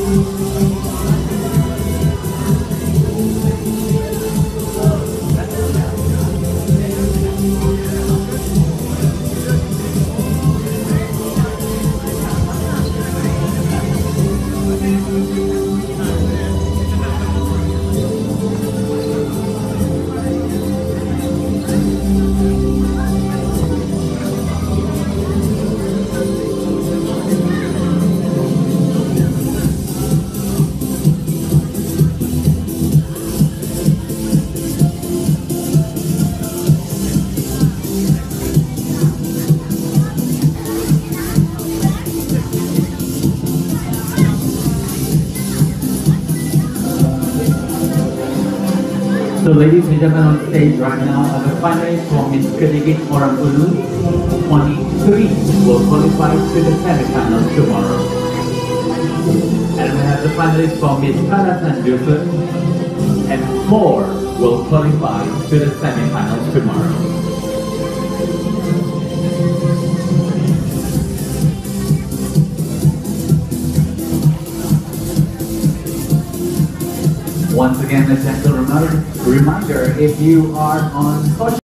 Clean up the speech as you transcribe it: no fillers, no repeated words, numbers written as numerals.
So ladies and gentlemen on stage right now are the finalists from Miss Kedikit Hornbill 23 will qualify to the semi-finals tomorrow. And we have the finalists from Miss Tanjuan and 4 will qualify to the semi-finals tomorrow. Once again, a gentle reminder, if you are on social